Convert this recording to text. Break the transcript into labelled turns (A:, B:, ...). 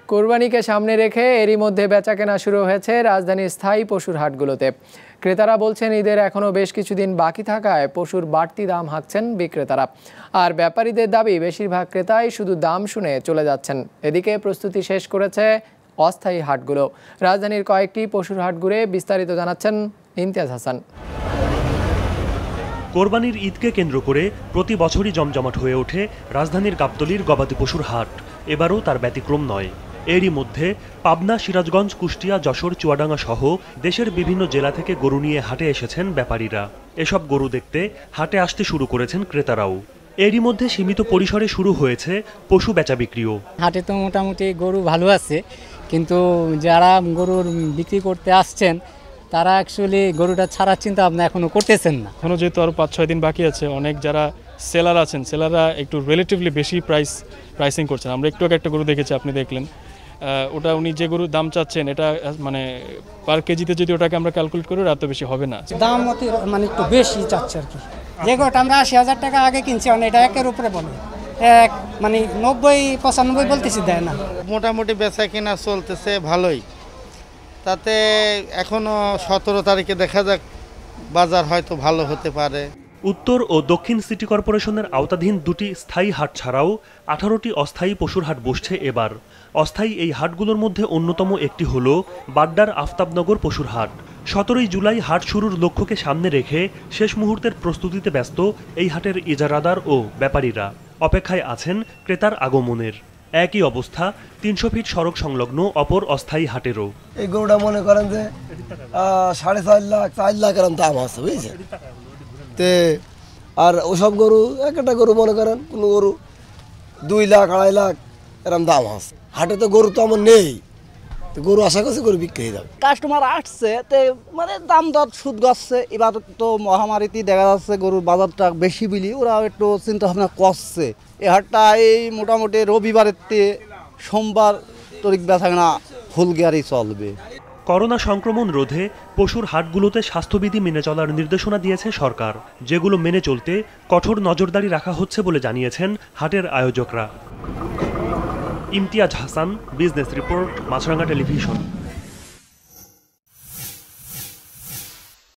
A: কোরবানিকে সামনে রেখে এরই মধ্যে বেচাকেনা শুরু হয়েছে রাজধানীর স্থায়ী পশুর হাটগুলোতে। ক্রেতারা বলছেন ঈদের এখনও বেশ কিছুদিন বাকি থাকায় পশুর বাড়তি দাম হাঁকছেন বিক্রেতারা। আর ব্যাপারীদের দাবি, বেশিরভাগ ক্রেতাই শুধু দাম শুনে চলে যাচ্ছেন। এদিকে প্রস্তুতি শেষ করেছে অস্থায়ী হাটগুলো। রাজধানীর কয়েকটি পশুর হাট ঘুরে বিস্তারিত জানাচ্ছেন ইমতিয়াজ হাসান।
B: কোরবানির ঈদকে কেন্দ্র করে প্রতি বছরই জমজমাট হয়ে ওঠে রাজধানীর গাবতলীর গবাদি পশুর হাট। এবারও তার ব্যতিক্রম নয়। এরই মধ্যে পাবনা, সিরাজগঞ্জ, কুষ্টিয়া, যশোর, চুয়াডাঙ্গা সহ দেশের বিভিন্ন জেলা থেকে গরু নিয়ে হাটে এসেছেন ব্যাপারীরা। এসব গরু দেখতে হাটে আসতে শুরু করেছেন ক্রেতারাও। এরই মধ্যে সীমিত পরিসরে শুরু হয়েছে পশু বেচা বিক্রিও।
C: হাটে তো মোটামুটি গরু ভালো আছে, কিন্তু যারা গরুর বিক্রি করতে আসছেন তারা অ্যাকচুয়ালি গরুটা ছাড়ার চিন্তা ভাবনা এখনো করতেছেন না।
D: এখনো যেহেতু আরও 5-6 দিন বাকি আছে, অনেক যারা সেলার আছেন সেলাররা একটু রিলেটিভলি বেশি প্রাইসিং করছেন। আমরা একটু একটা গরু দেখেছি, আপনি দেখলেন, ওটা উনি যে গরুর দাম চাচ্ছেন এটা মানে পার কেজিতে যদি ওটাকে আমরা ক্যালকুলেট করি এত বেশি হবে না।
C: দাম মানে একটু বেশি চাচ্ছে আর কি। যে গরুটা আমরা 80,000 টাকা আগে কিনছি এটা একের উপরে বলে মানে 90-95 বলতেছি, দেয় না।
E: মোটামুটি বেচা কিনা চলতেছে ভালোই, তাতে এখনো 17 তারিখে দেখা যাক, বাজার হয়তো ভালো হতে পারে।
B: উত্তর ও দক্ষিণ সিটি কর্পোরেশনের আওতাধীন 2টি স্থায়ী হাট ছাড়াও 18টি অস্থায়ী পশুর হাট বসছে এবার। অস্থায়ী এই হাটগুলোর মধ্যে অন্যতম একটি হল বাড্ডার আফতাবনগর পশুর হাট। 17ই জুলাই হাট শুরুর লক্ষ্যকে সামনে রেখে শেষ মুহূর্তের প্রস্তুতিতে ব্যস্ত এই হাটের ইজারাদার ও ব্যাপারীরা। অপেক্ষায় আছেন ক্রেতার আগমনের। একই অবস্থা 300 ফিট সড়ক সংলগ্ন অপর অস্থায়ী হাটেরও।
F: এই গরুটা মনে করেন যে 4.5 লাখ 4 লাখ এরকম দাম আছে, বুঝছেন? তে আর ওসব গরু একটা গরু মনে করেন কোনো গরু 2 লাখ 2.5 লাখ এরকম দাম আছে। হাটে তো গরু তো আমার নেই, গরু আশা করছে গরু বিক্রি হয়ে যাবে।
G: কাস্টমার আসছে তে মানে দাম দর সুদ গচ্ছে। এবার তো মহামারীতে দেখা যাচ্ছে গরুর বাজারটা বেশি বিলি, ওরা একটু চিন্তা ভাবনা করছে। এই হাটটা এই মোটামুটি রবিবারের সোমবার তরিক বেচাকেনা ফুল গিয়ারই চলবে।
B: করোনা সংক্রমণ রোধে পশুর হাটগুলোতে স্বাস্থ্যবিধি মেনে চলার নির্দেশনা দিয়েছে সরকার, যেগুলো মেনে চলতে কঠোর নজরদারি রাখা হচ্ছে বলে জানিয়েছেন হাটের আয়োজকরা। Imtiaz Hasan, business report, Maasranga television.